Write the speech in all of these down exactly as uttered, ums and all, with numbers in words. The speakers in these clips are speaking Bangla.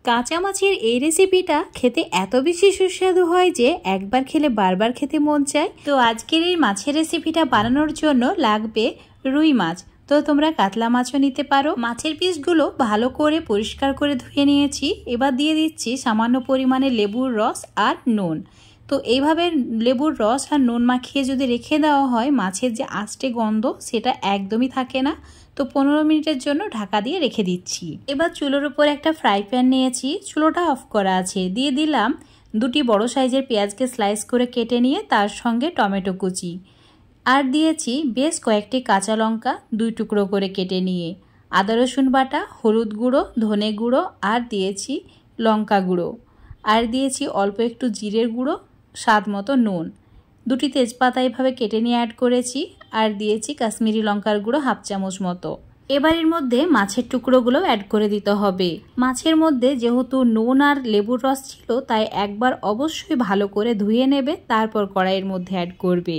কাঁচা মাছের এই রেসিপিটা খেতে এত বেশি সুস্বাদু হয় যে একবার খেলে বারবার খেতে মন চায়। তো আজকের এই মাছের রেসিপিটা বানানোর জন্য লাগবে রুই মাছ। তো তোমরা কাতলা মাছও নিতে পারো। মাছের পিসগুলো ভালো করে পরিষ্কার করে ধুয়ে নিয়েছি। এবার দিয়ে দিচ্ছি সামান্য পরিমাণে লেবুর রস আর নুন। তো এইভাবে লেবুর রস আর নুন মাখিয়ে যদি রেখে দেওয়া হয় মাছের যে আষ্টে গন্ধ সেটা একদমই থাকে না। তো পনেরো মিনিটের জন্য ঢাকা দিয়ে রেখে দিচ্ছি। এবার চুলোর উপর একটা ফ্রাই প্যান নিয়েছি, চুলোটা অফ করা আছে। দিয়ে দিলাম দুটি বড় সাইজের পেঁয়াজকে স্লাইস করে কেটে নিয়ে তার সঙ্গে টমেটো কুচি, আর দিয়েছি বেশ কয়েকটি কাঁচা লঙ্কা দুই টুকরো করে কেটে নিয়ে, আদা রসুন বাটা, হলুদ গুঁড়ো, ধনে গুঁড়ো, আর দিয়েছি লঙ্কা গুঁড়ো, আর দিয়েছি অল্প একটু জিরের গুঁড়ো, স্বাদ মতো নুন, দুটি তেজপাতা এভাবে কেটে নিয়ে অ্যাড করেছি, আর দিয়েছি কাশ্মীরি লঙ্কার গুঁড়ো হাফ চামচ মতো। এবার এর মধ্যে মাছের টুকরোগুলো অ্যাড করে দিতে হবে। মাছের মধ্যে যেহেতু নুন আর লেবুর রস ছিল তাই একবার অবশ্যই ভালো করে ধুয়ে নেবে, তারপর কড়াইয়ের মধ্যে অ্যাড করবে।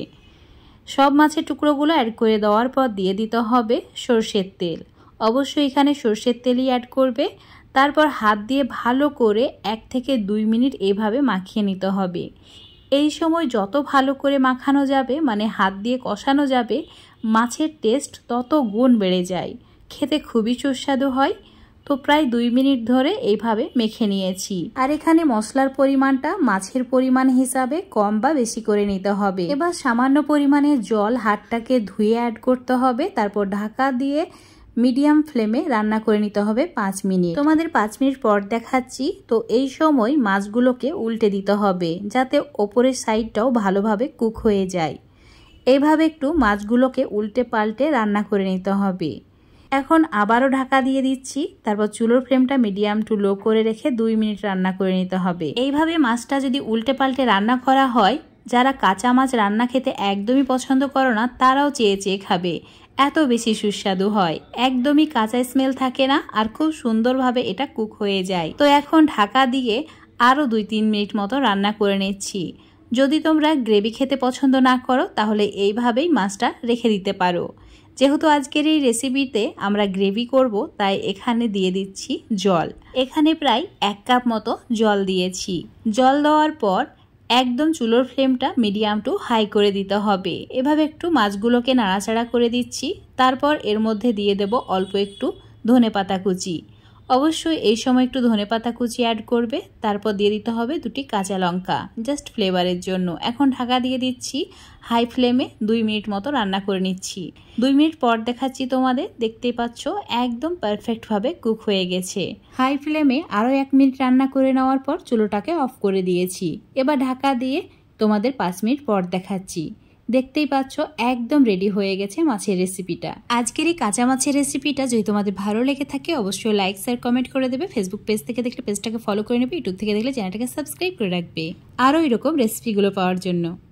সব মাছের টুকরোগুলো অ্যাড করে দেওয়ার পর দিয়ে দিতে হবে সর্ষের তেল। অবশ্যই এখানে সর্ষের তেলই অ্যাড করবে। তারপর হাত দিয়ে ভালো করে এক থেকে দুই মিনিট এইভাবে মাখিয়ে নিতে হবে। এই সময় যত ভালো করে মাখানো যাবে, মানে হাত দিয়ে কষানো যাবে, মাছের টেস্ট তত গুণ বেড়ে যায়, খেতে খুবই সুস্বাদু হয়। তো প্রায় দুই মিনিট ধরে এইভাবে মেখে নিয়েছি। আর এখানে মশলার পরিমাণটা মাছের পরিমাণ হিসাবে কম বা বেশি করে নিতে হবে। এবার সামান্য পরিমাণে জল হাতটাকে ধুয়ে অ্যাড করতে হবে। তারপর ঢাকা দিয়ে মিডিয়াম ফ্লেমে রান্না করে নিতে হবে পাঁচ মিনিট। তোমাদের পাঁচ মিনিট পর দেখাচ্ছি। তো এই সময় মাছগুলোকে উল্টে দিতে হবে যাতে ওপরের সাইডটাও ভালোভাবে কুক হয়ে যায়। এইভাবে একটু মাছগুলোকে উল্টে পাল্টে রান্না করে নিতে হবে। এখন আবারও ঢাকা দিয়ে দিচ্ছি। তারপর চুলোর ফ্লেমটা মিডিয়াম টু লো করে রেখে দুই মিনিট রান্না করে নিতে হবে। এইভাবে মাছটা যদি উল্টে পাল্টে রান্না করা হয়, যারা কাঁচা মাছ রান্না খেতে একদমই পছন্দ করো না তারাও চেয়ে চেয়ে খাবে, এত বেশি সুস্বাদু হয়। একদমই কাঁচা স্মেল থাকে না, আর খুব সুন্দরভাবে এটা কুক হয়ে যায়। তো এখন ঢাকা দিয়ে আরও দুই তিন মিনিট মতো রান্না করে নিচ্ছি। যদি তোমরা গ্রেভি খেতে পছন্দ না করো তাহলে এইভাবেই মাছটা রেখে দিতে পারো। যেহেতু আজকের এই রেসিপিতে আমরা গ্রেভি করব তাই এখানে দিয়ে দিচ্ছি জল। এখানে প্রায় এক কাপ মতো জল দিয়েছি। জল দেওয়ার পর একদম চুলোর ফ্লেমটা মিডিয়াম টু হাই করে দিতে হবে। এভাবে একটু মাছগুলোকে নাড়াচাড়া করে দিচ্ছি। তারপর এর মধ্যে দিয়ে দেব অল্প একটু ধনেপাতা কুচি। অবশ্যই এই সময় একটু ধনেপাতা কুচি অ্যাড করবে। তারপর দিয়ে দিতে হবে দুটি কাঁচা লঙ্কা, জাস্ট ফ্লেভারের জন্য। এখন ঢাকা দিয়ে দিচ্ছি। হাই ফ্লেমে দুই মিনিট মতো রান্না করে নিচ্ছি। দুই মিনিট পর দেখাচ্ছি তোমাদের। দেখতেই পাচ্ছ একদম পারফেক্টভাবে কুক হয়ে গেছে। হাই ফ্লেমে আরও এক মিনিট রান্না করে নেওয়ার পর চুলোটাকে অফ করে দিয়েছি। এবার ঢাকা দিয়ে তোমাদের পাঁচ মিনিট পর দেখাচ্ছি। দেখতেই পাচ্ছ একদম রেডি হয়ে গেছে মাছের রেসিপিটা। আজকের এই কাঁচা মাছের রেসিপিটা যদি তোমাদের ভালো লেগে থাকে অবশ্যই লাইক শেয়ার কমেন্ট করে দেবে। ফেসবুক পেজ থেকে দেখলে পেজটাকে ফলো করে নেবে, ইউটিউব থেকে দেখলে চ্যানেলটাকে সাবস্ক্রাইব করে রাখবে আরও এরকম রেসিপিগুলো পাওয়ার জন্য।